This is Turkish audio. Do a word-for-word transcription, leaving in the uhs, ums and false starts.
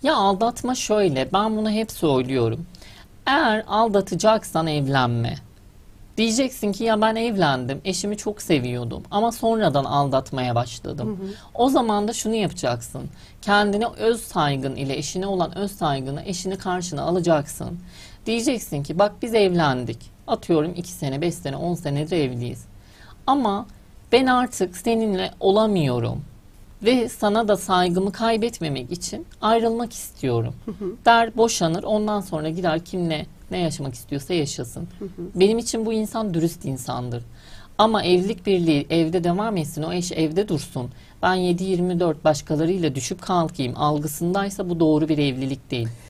Ya aldatma şöyle, ben bunu hep söylüyorum. Eğer aldatacaksan evlenme. Diyeceksin ki ya ben evlendim, eşimi çok seviyordum ama sonradan aldatmaya başladım. O zaman da şunu yapacaksın. Kendine öz saygın ile eşine olan öz saygını eşini karşına alacaksın. Diyeceksin ki bak biz evlendik. Atıyorum iki sene, beş sene, on senedir evliyiz. Ama ben artık seninle olamıyorum. Ve sana da saygımı kaybetmemek için ayrılmak istiyorum. Der boşanır, ondan sonra gider kimle ne yaşamak istiyorsa yaşasın. Benim için bu insan dürüst insandır. Ama evlilik birliği evde devam etsin, o eş evde dursun. Ben yedi yirmi dört başkalarıyla düşüp kalkayım algısındaysa bu doğru bir evlilik değil.